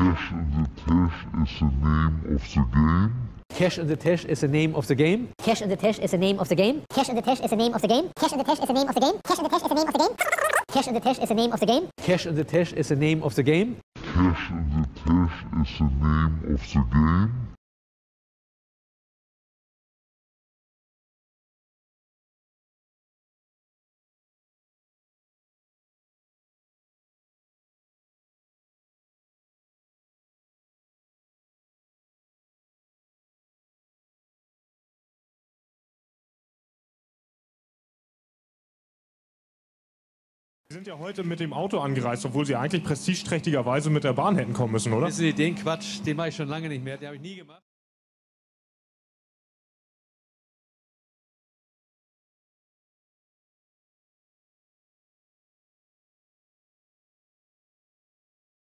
Cash in the Tash is the name of the game. Cash in the Tash is the name of the game. Cash in the Tash is the name of the game. Cash in the Tash is the name of the game. Cash in the Tash is the name of the game. Cash in the Tash is the name of the game. Cash in the Tash is the name of the game. Cash in the Tash is the name of the game. Sie sind ja heute mit dem Auto angereist, obwohl Sie eigentlich prestigeträchtigerweise mit der Bahn hätten kommen müssen, oder? Wissen Sie, den Quatsch, den mache ich schon lange nicht mehr, den habe ich nie gemacht.